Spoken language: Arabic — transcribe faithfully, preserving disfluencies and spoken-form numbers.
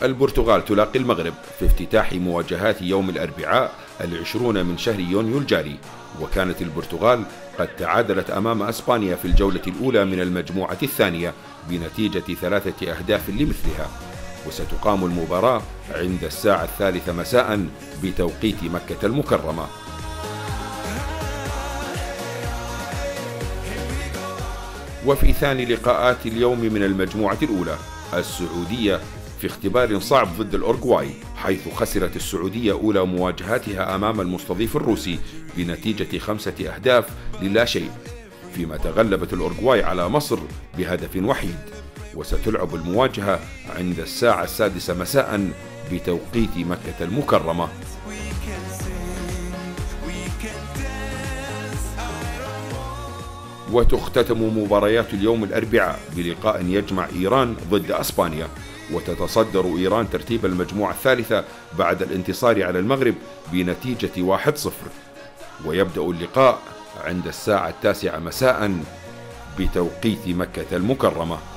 البرتغال تلاقي المغرب في افتتاح مواجهات يوم الأربعاء العشرون من شهر يونيو الجاري، وكانت البرتغال قد تعادلت أمام أسبانيا في الجولة الأولى من المجموعة الثانية بنتيجة ثلاثة أهداف لمثلها. وستقام المباراة عند الساعة الثالثة مساء بتوقيت مكة المكرمة. وفي ثاني لقاءات اليوم من المجموعة الأولى، السعودية في اختبار صعب ضد الأورغواي، حيث خسرت السعودية أولى مواجهاتها أمام المستضيف الروسي بنتيجة خمسة أهداف للا شيء، فيما تغلبت الأورغواي على مصر بهدف وحيد. وستلعب المواجهة عند الساعة السادسة مساء بتوقيت مكة المكرمة. وتختتم مباريات اليوم الأربعاء بلقاء يجمع إيران ضد أسبانيا، وتتصدر إيران ترتيب المجموعة الثالثة بعد الانتصار على المغرب بنتيجة واحد صفر. ويبدأ اللقاء عند الساعة التاسعة مساء بتوقيت مكة المكرمة.